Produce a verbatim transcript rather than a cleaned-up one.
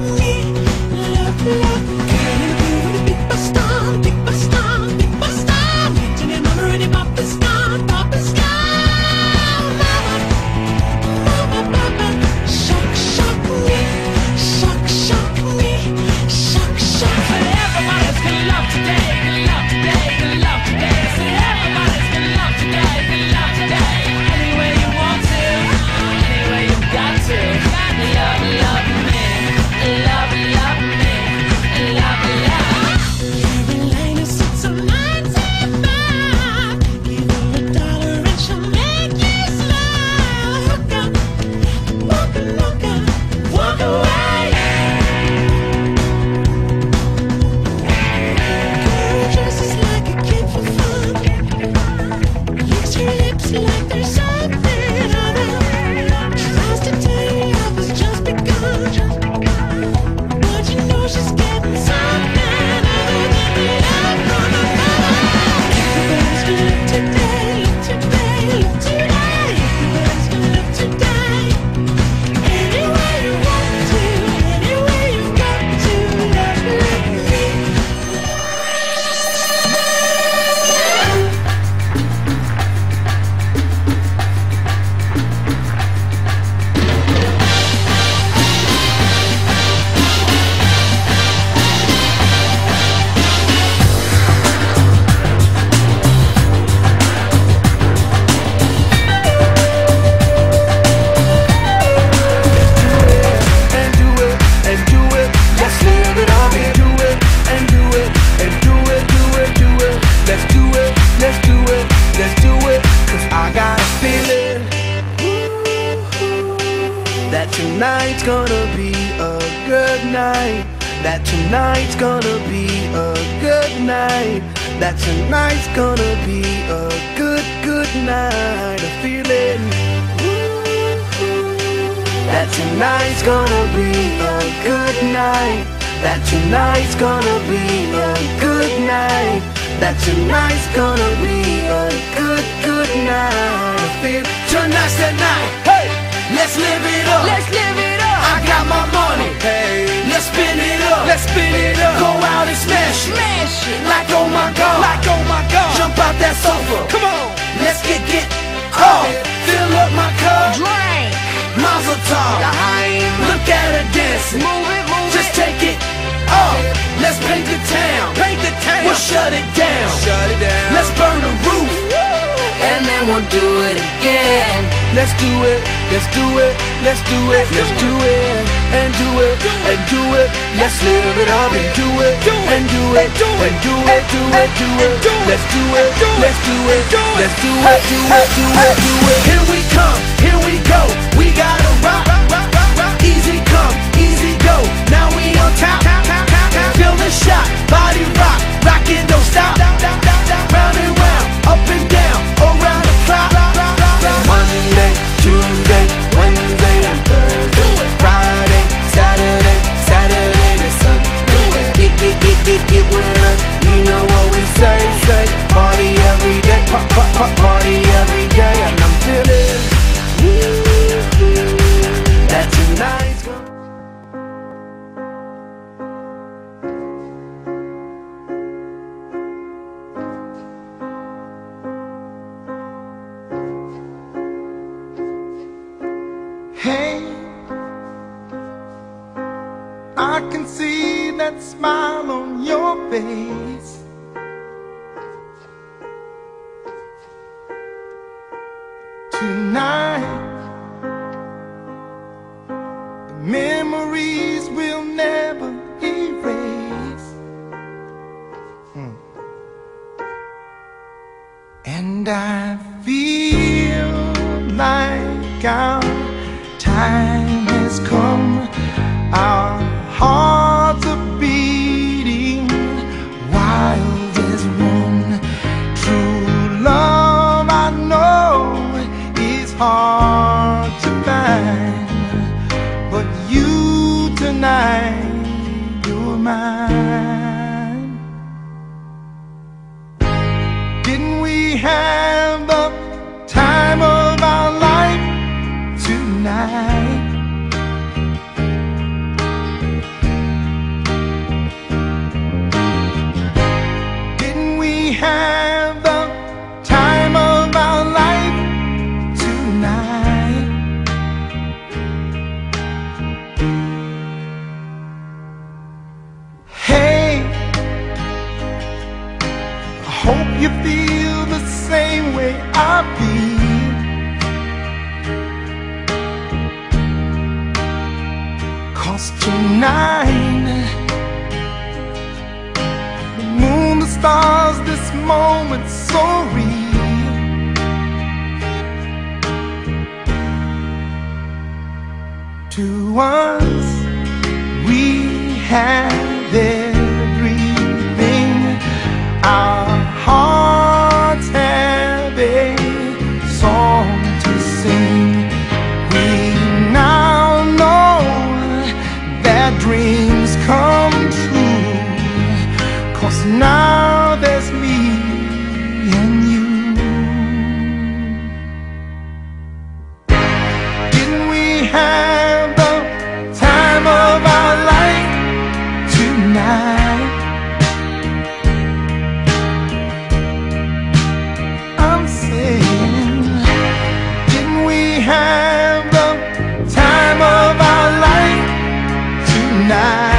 tonight's gonna be a good night. That tonight's gonna be a good night. That tonight's gonna be a good, good night. A feeling. That tonight's gonna be a good night. That tonight's gonna be a good night. That tonight's gonna be a good, good night. I feel tonight's the night. Hey, let's live it up. Let's live it up. I got my money. Hey, let's spin it up. Let's spin it up. Go out and smash it. Smash it. Like oh my God. Like oh my God. Jump out that sofa. Come on. Let's get get off. Fill up my cup. Drink. Mazel tov. Look at her dancing. Move it, move Just it. take it off. Let's paint the town. Paint the town. We'll shut it down. Shut it down. Let's burn the roof. And then we'll do it again. Let's do it. Let's do it. Let's do it. Let's do it. And do it. And do it. Let's live it up and do it. And do it. And do it. Do it. Do it. Let's do it. Let's do it. Let's do it. Do it. Do it. Do it. Here we come. Here we go. We gotta rock. Easy come. Easy go. Now we on top. Feel the shot. Body rock. Rockin', don't stop. Round and round. Up and down. Around the clock. Monday, Tuesday, Wednesday, and Thursday. Friday, Saturday, Saturday to Sunday. Get, get, get, get, get with us. You know what we say, say. Party every day. Pop, pop, pop, party every day. And I'm feeling that tonight's gonna. Hey, I can see that smile on your face. Tonight, the memories will never erase. Hmm. And I feel like our time has come. Our hearts are beating while tonight. The moon, the stars, this moment so real. To us, we have everything. Our hearts have a song to sing. We now know that dreams come true, 'cause now there's me and you. Didn't we have the time of our life tonight? I'm saying, didn't we have the time of our life tonight?